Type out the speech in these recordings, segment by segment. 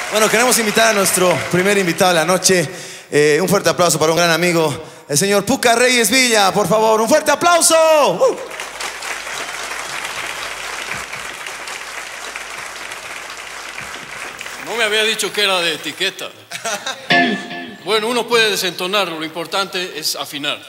Bueno, queremos invitar a nuestro primer invitado de la noche. Un fuerte aplauso para un gran amigo, el señor Puka Reyes Villa, por favor, un fuerte aplauso. No me había dicho que era de etiqueta. Bueno, uno puede desentonarlo, lo importante es afinar.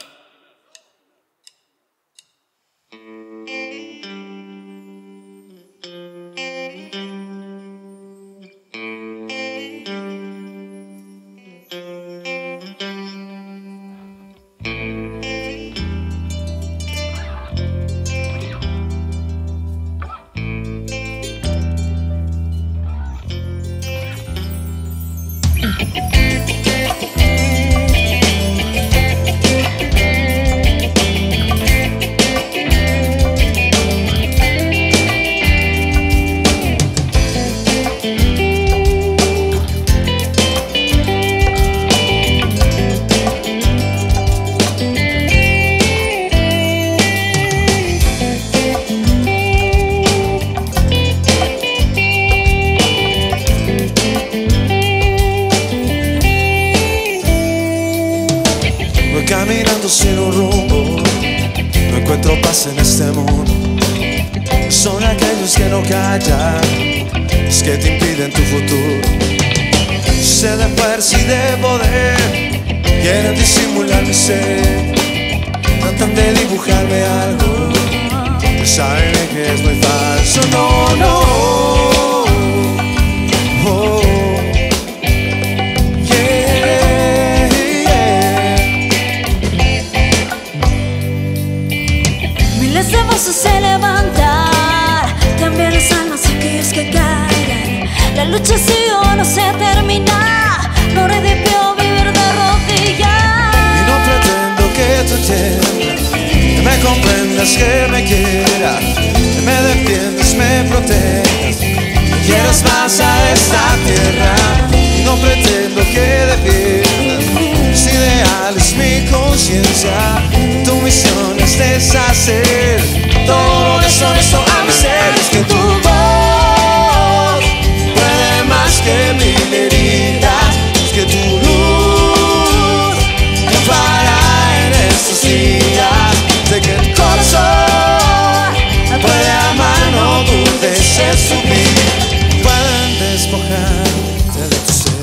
Caminando sin un rumbo, no encuentro paz en este mundo. Son aquellos que no callan, los que te impiden tu futuro. Sed de fuerza y de poder, quieren disimular mi ser. Tratan de dibujarme algo, que saben que es muy falso. No, no. Oh. Miles de voces se levantan, también las almas aquellos que callan. La lucha sigue o no se termina, no haré de pie o vivir de rodillas. Y no pretendo que tú entiendas, que me comprendas, que me quieras, que me defiendas, me protejas, que quieras más a esta tierra. Y no pretendo que defiendas mis ideales, mi conciencia. Tu misión es deshacer todo lo deshonesto a mis seres. Que tu voz puede más que mil heridas. Es que tu luz triunfará en estos días. De que el corazón puede amar, no dudes en subir. Pueden despojarte de tu ser.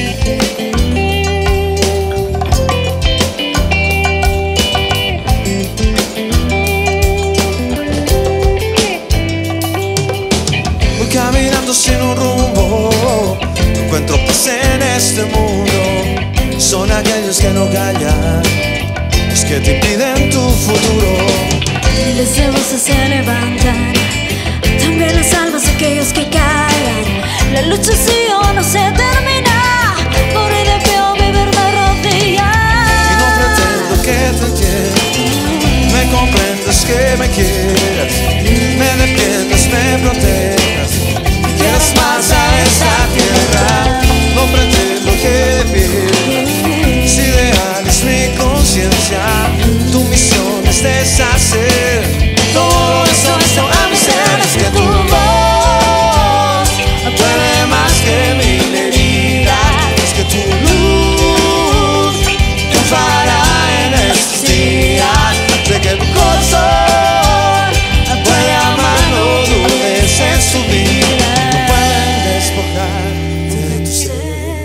Caminando sin un rumbo, no encuentro paz en este mundo. Son aquellos que no callan, los que te impiden tu futuro. Miles de voces se levantan, también las almas aquellos que callan. La lucha sigue o no se termina, morir de pie o vivir de rodillas. Y no pretendo que te entiendas, me comprendas, que me quieras, me defiendas, me protejas, que quieras más a esta tierra. No pretendo que defiendas mis ideales, mi conciencia. Tu misión es deshacer todo eso a mis seres. Que tu voz puede más que mil heridas. Es que tu luz triunfará en estos días. De que tu corazón puede amar, no dudes en subir. No pueden despojarte de tu ser.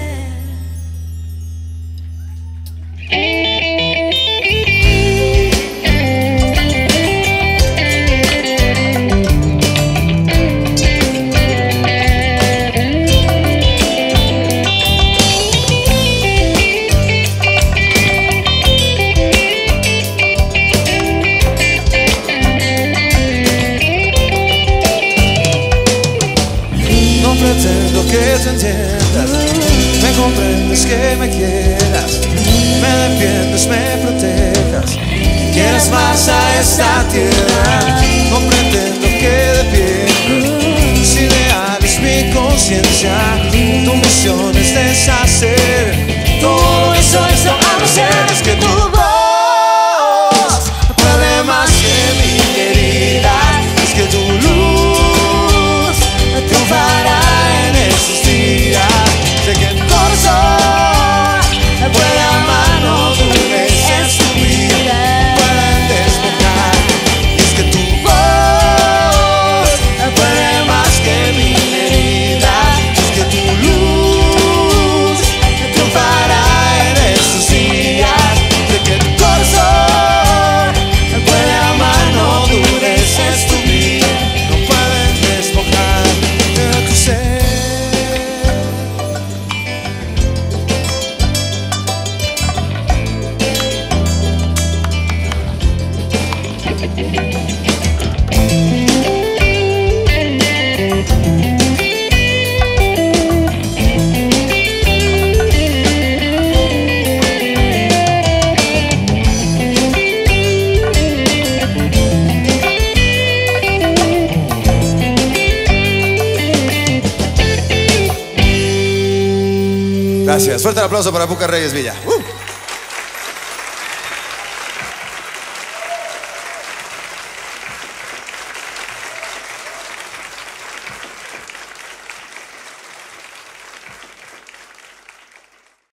Pretendo que tú entiendas, me comprendes, que me quieras, me defiendes, me protejas, que quieras más a esta tierra. No pretendo que defiendas mis ideales, mi conciencia. Tu misión es deshacer todo eso a mis seres. Que tu voz puede más que mil heridas. Es que tu luz triunfará en esos días. Gracias. Fuerte el aplauso para Puca Reyes Villa.